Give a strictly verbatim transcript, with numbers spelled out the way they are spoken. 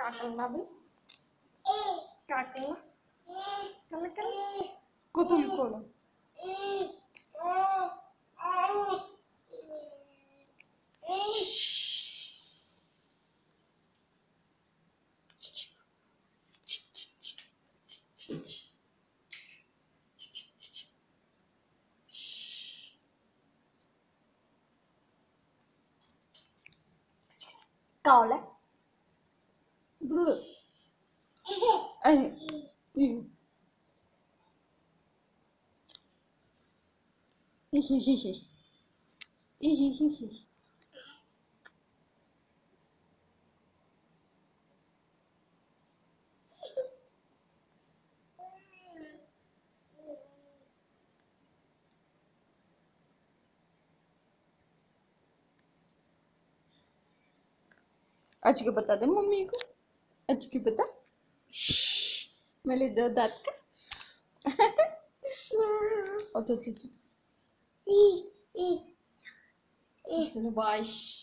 काटूंगा भी काटूंगा कल कल कुतुल खोलो cào lấy bự ấy hi hi hi hi hi hi hi hi आज के बता दे मम्मी को आज के बता मेरे दो दांत का और तो चलो बाय।